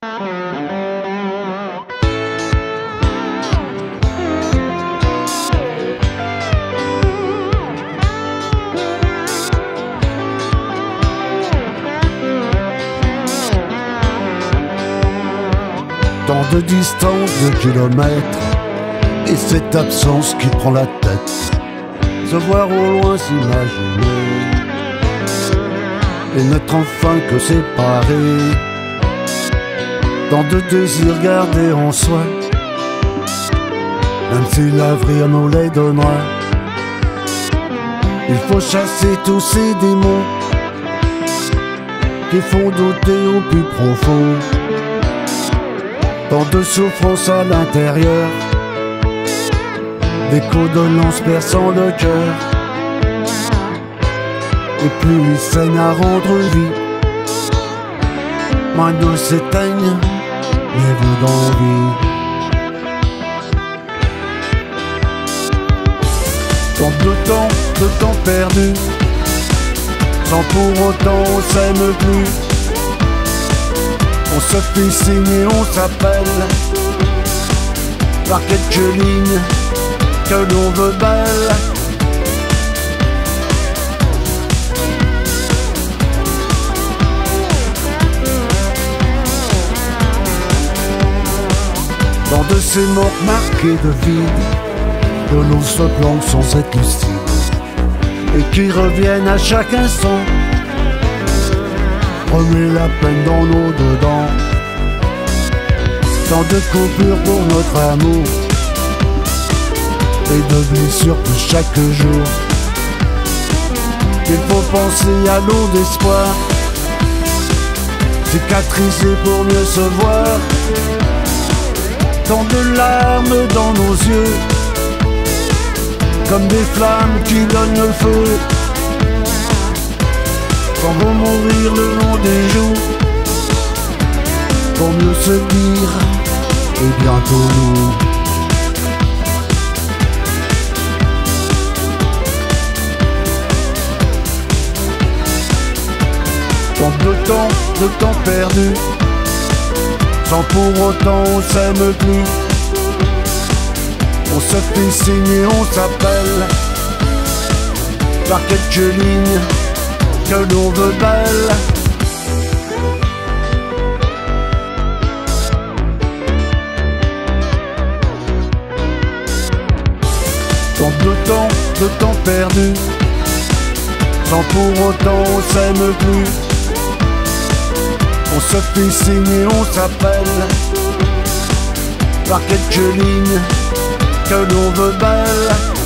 Tant de distance de kilomètres, et cette absence qui prend la tête. Se voir au loin, s'imaginer, et n'être enfin que séparés. Tant de désirs gardés en soi, même si l'avenir nous les donnera. Il faut chasser tous ces démons qui font douter au plus profond. Tant de souffrance à l'intérieur, des coups de lance perçant le cœur. Et plus il saigne à rendre vie, moins nous s'éteignent les vœux d'envie. Tant de temps perdu, sans pour autant on s'aime plus. On se fait signer, on s'appelle par quelques lignes que l'on veut belles. Dans de ces morts marquées de vide, de l'eau se plonge sans être lucide, et qui reviennent à chaque instant, remet la peine dans nos dedans. Tant de coupures pour notre amour, et de blessures pour chaque jour. Il faut penser à l'eau d'espoir, cicatriser pour mieux se voir. Tant de larmes dans nos yeux, comme des flammes qui donnent le feu. Quand vont mourir le long des jours, pour mieux se dire, et bientôt nous. Tant de temps perdu, sans pour autant on s'aime plus. On se fait signer, on s'appelle par quelques lignes que l'on veut belles. Tant de temps perdu, sans pour autant on s'aime plus. On se fait signer, on s'appelle par quelques lignes que l'on veut belles.